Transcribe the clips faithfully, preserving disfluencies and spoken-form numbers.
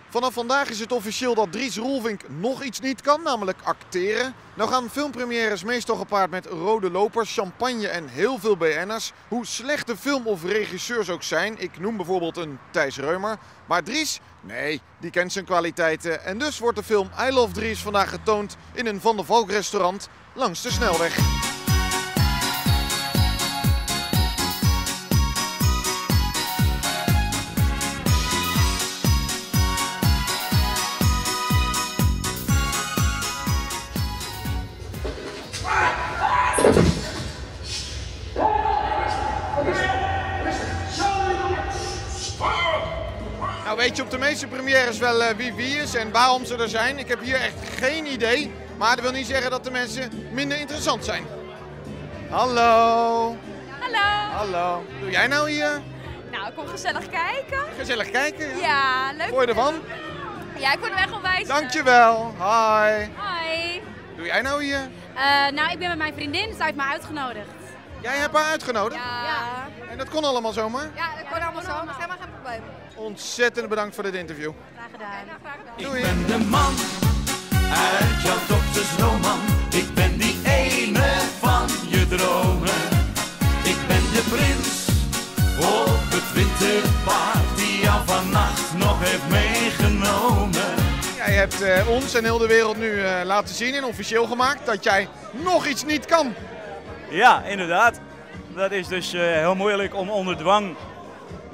Vanaf vandaag is het officieel dat Dries Roelvink nog iets niet kan, namelijk acteren. Nou gaan filmpremières meestal gepaard met rode lopers, champagne en heel veel B N'ers. Hoe slecht de film of regisseurs ook zijn, ik noem bijvoorbeeld een Thijs Reumer. Maar Dries, nee, die kent zijn kwaliteiten. En dus wordt de film I Love Dries vandaag getoond in een Van der Valk restaurant langs de snelweg. Nou weet je op de meeste premières wel uh, wie wie is en waarom ze er zijn. Ik heb hier echt geen idee, maar dat wil niet zeggen dat de mensen minder interessant zijn. Hallo. Hallo. Hallo. Wat doe jij nou hier? Nou, ik kom gezellig kijken. Gezellig kijken? Ja, Ja, leuk. Hoor je ervan? Ja, ik word er echt onwijs. Dankjewel. Hi. Hoi. Wat doe jij nou hier? Uh, nou, ik ben met mijn vriendin, zij heeft mij uitgenodigd. Jij hebt haar uitgenodigd? Ja. En dat kon allemaal zomaar? Ja, ik kon allemaal zo, dat is helemaal geen probleem. Ontzettend bedankt voor dit interview. Graag gedaan. Ja, graag gedaan. Doei. Ik ben de man uit jouw doktersroman. Ik ben die ene van je dromen. Ik ben de prins op het witte paard die jou vannacht nog heeft meegenomen. Jij hebt uh, ons en heel de wereld nu uh, laten zien en officieel gemaakt dat jij nog iets niet kan. Ja, inderdaad. Dat is dus uh, heel moeilijk om onder dwang uh,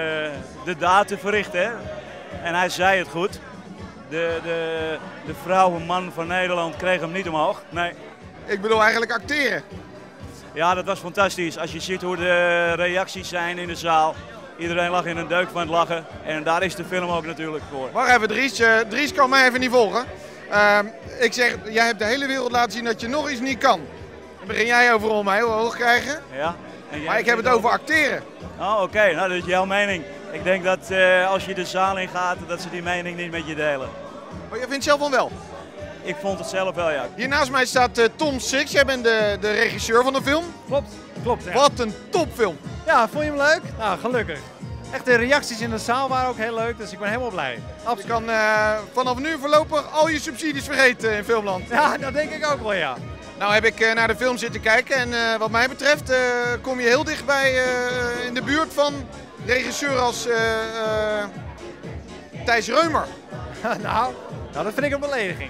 de daad te verrichten. Hè? En hij zei het goed. De, de, de vrouwenman van Nederland kreeg hem niet omhoog. Nee. Ik bedoel eigenlijk acteren. Ja, dat was fantastisch. Als je ziet hoe de reacties zijn in de zaal. Iedereen lag in een deuk van het lachen. En daar is de film ook natuurlijk voor. Wacht even Dries, uh, Dries kan mij even niet volgen. Uh, ik zeg, jij hebt de hele wereld laten zien dat je nog iets niet kan. Dan begin jij overal mij heel hoog krijgen. Ja. En jij Maar ik heb het over acteren. Oh, oké. Okay. Nou, dat is jouw mening. Ik denk dat uh, als je de zaal in gaat, dat ze die mening niet met je delen. Maar jij vindt zelf van wel? Ik vond het zelf wel, ja. Hier naast mij staat uh, Tom Six. Jij bent de, de regisseur van de film. Klopt, klopt. Ja. Wat een topfilm. Ja, vond je hem leuk? Nou, gelukkig. Echt, de reacties in de zaal waren ook heel leuk, dus ik ben helemaal blij. Absoluut. Je kan uh, vanaf nu voorlopig al je subsidies vergeten in filmland. Ja, dat denk ik ook wel, ja. Nou heb ik uh, naar de film zitten kijken en uh, wat mij betreft uh, kom je heel dichtbij uh, in de buurt van regisseur als uh, uh, Thijs Reumer. nou, nou, dat vind ik een belediging.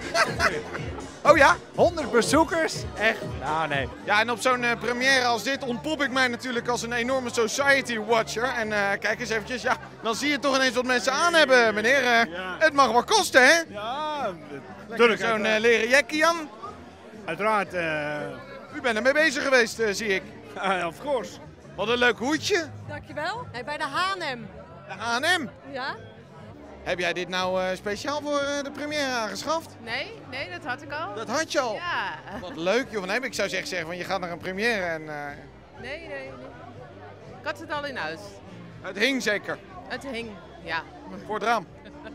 Oh ja? honderd bezoekers? Echt? Nou, nee. Ja, en op zo'n uh, première als dit ontpop ik mij natuurlijk als een enorme society watcher. En uh, kijk eens eventjes, ja, dan zie je toch ineens wat mensen aan hebben, meneer. Uh, ja. Het mag wel kosten, hè? Ja, natuurlijk. Zo'n uh, leren jackie aan. Uiteraard. Uh... U bent ermee bezig geweest, uh, zie ik. Uh, of course. Wat een leuk hoedje. Dankjewel. Hey, bij de H en M. De H en M? Ja. Heb jij dit nou uh, speciaal voor uh, de première aangeschaft? Nee, nee, dat had ik al. Dat had je al? Ja. Wat leuk, joh. Nee, ik zou zeggen, zeggen van je gaat naar een première en... Uh... Nee, nee, nee. Ik had het al in huis. Het hing zeker? Het hing, ja. Voor het raam?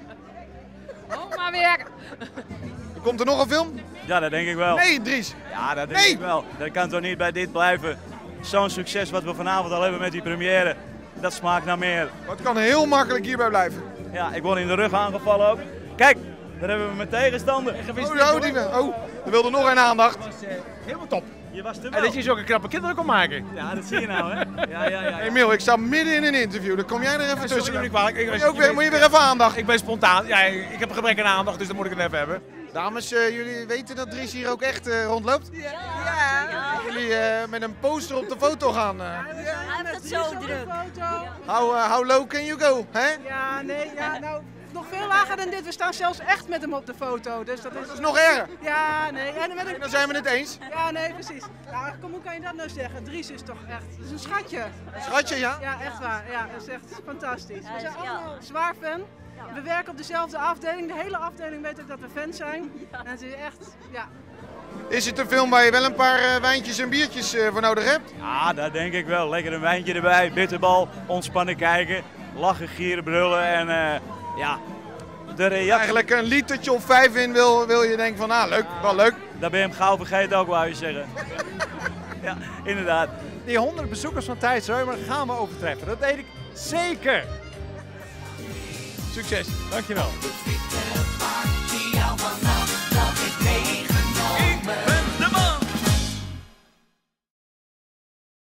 Oh, maar weer. Komt er nog een film? Ja, dat denk ik wel. Nee, Dries. Ja, dat denk nee. ik wel. Dat kan toch niet bij dit blijven. Zo'n succes wat we vanavond al hebben met die première, dat smaakt naar meer. Maar het kan heel makkelijk hierbij blijven. Ja, ik word in de rug aangevallen ook. Kijk, daar hebben we mijn tegenstander. Oh, oh, die, oh, er wilde nog een aandacht. Dat was uh, helemaal top. Je was er wel. En dat je zulke knappe kinderen kon maken. Ja, dat zie je nou, hè? Ja, ja, ja. ja. Emil, ik sta midden in een interview. Dan kom jij er even Ja, tussen. sorry, ik, ik, moet, je ook weer, moet je weer even aandacht? Ik ben spontaan. Ja, ik heb een gebrek aan aandacht, dus dan moet ik het even hebben. Dames, uh, jullie weten dat Dries hier ook echt uh, rondloopt? Ja. ja. ja. Jullie uh, met een poster op de foto gaan. Uh. Hij heeft het zo druk. How, uh, how low can you go? Hè? Ja, nee, ja, nou, nog veel lager dan dit. We staan zelfs echt met hem op de foto. Dus dat is, dat is nog erger. Ja, nee. En met een... en dan zijn we het eens. Ja, nee, precies. Ja, kom, hoe kan je dat nou zeggen? Dries is toch echt, dat is een schatje. Een schatje, ja? Ja, echt waar. Ja, dat is echt fantastisch. We zijn allemaal zwaar fan. We werken op dezelfde afdeling. De hele afdeling weet ook dat we fans zijn. En het is echt, ja. Is het een film waar je wel een paar uh, wijntjes en biertjes uh, voor nodig hebt? Ja, dat denk ik wel. Lekker een wijntje erbij, bitterbal, ontspannen kijken, lachen, gieren, brullen en uh, ja, de reactie. Eigenlijk een litertje of vijf in wil, wil je denken van, ah leuk, wel leuk. Daar ben je hem gauw vergeten ook, wou je zeggen. Ja, inderdaad. Die honderd bezoekers van Thijs Reumer gaan we overtreffen. Dat weet ik zeker. Succes. Dankjewel. Op de fiets